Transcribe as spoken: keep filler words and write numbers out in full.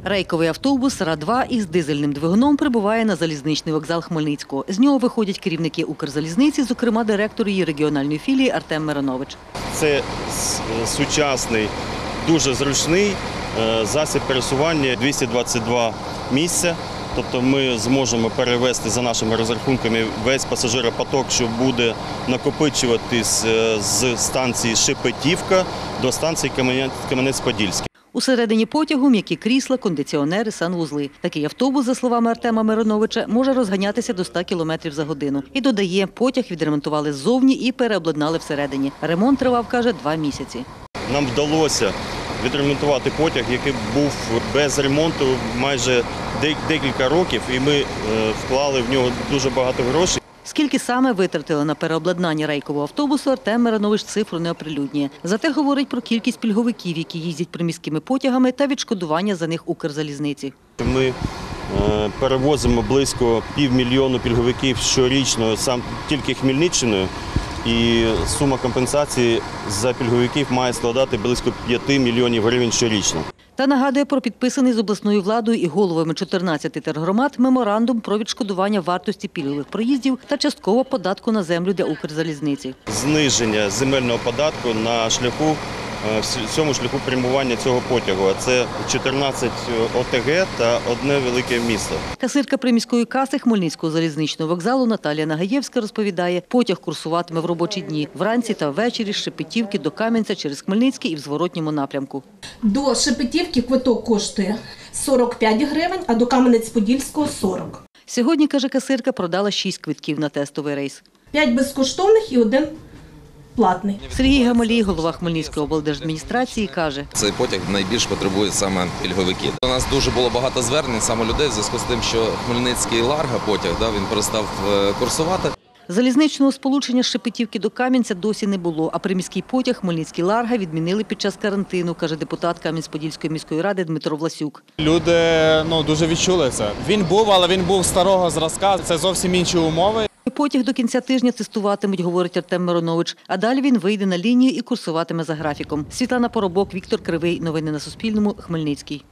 Рейковий автобус Ра два із дизельним двигуном прибуває на залізничний вокзал Хмельницького. З нього виходять керівники Укрзалізниці, зокрема директор її регіональної філії Артем Миронович. Це сучасний, дуже зручний засіб пересування, двісті двадцять два місця. Тобто ми зможемо перевезти за нашими розрахунками весь пасажиропоток, що буде накопичуватись з станції Шепетівка до станції Кам'янець-Подільський. Усередині потягу м'які крісла, кондиціонери, санвузли. Такий автобус, за словами Артема Мироновича, може розганятися до ста кілометрів за годину. І додає, потяг відремонтували ззовні і переобладнали всередині. Ремонт тривав, каже, два місяці. Нам вдалося відремонтувати потяг, який був без ремонту майже декілька років, і ми вклали в нього дуже багато грошей. Скільки саме витратили на переобладнання рейкового автобусу, Артем Миронович цифру не оприлюднює. Зате говорить про кількість пільговиків, які їздять приміськими потягами, та відшкодування за них Укрзалізниці. Ми перевозимо близько півмільйону пільговиків щорічно сам тільки Хмельниччиною. І сума компенсації за пільговиків має складати близько п'яти мільйонів гривень щорічно. Та нагадує про підписаний з обласною владою і головами чотирнадцяти тергромад меморандум про відшкодування вартості пільгових проїздів та частково податку на землю для Укрзалізниці. Зниження земельного податку на шляху, всьому шляху прямування цього потягу. Це чотирнадцять О Те Ге та одне велике місто. Касирка приміської каси Хмельницького залізничного вокзалу Наталія Нагаєвська розповідає, потяг курсуватиме в робочі дні, вранці та ввечері з Шепетівки до Кам'янця через Хмельницький і в зворотньому напрямку. До Шепетівки квиток коштує сорок п'ять гривень, а до Кам'янець-Подільського – сорок. Сьогодні, каже касирка, продала шість квитків на тестовий рейс. П'ять безкоштовних і один платний. Сергій Гамалій, голова Хмельницької облдержадміністрації, каже: цей потяг найбільш потребує саме пільговиків. У нас дуже було багато звернень саме людей в зв'язку з тим, що Хмельницький Ларга потяг, да, він перестав курсувати. Залізничного сполучення з Шепетівки до Кам'янця досі не було, а приміський потяг Хмельницький Ларга відмінили під час карантину, каже депутат Кам'янець-Подільської міської ради Дмитро Власюк. Люди ну, дуже відчули це. Він був, але він був старого зразка, це зовсім інші умови. Потяг до кінця тижня тестуватимуть, говорить Артем Миронович, а далі він вийде на лінію і курсуватиме за графіком. Світлана Поробок, Віктор Кривий. Новини на Суспільному. Хмельницький.